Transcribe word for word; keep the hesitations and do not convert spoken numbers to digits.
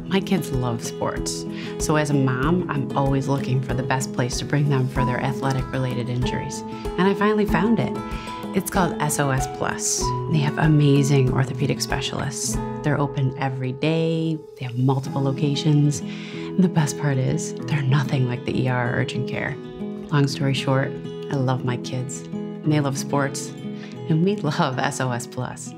My kids love sports, so as a mom, I'm always looking for the best place to bring them for their athletic-related injuries. And I finally found it. It's called S O S Plus. They have amazing orthopedic specialists. They're open every day, they have multiple locations, and the best part is, they're nothing like the E R or urgent care. Long story short, I love my kids, and they love sports, and we love S O S Plus.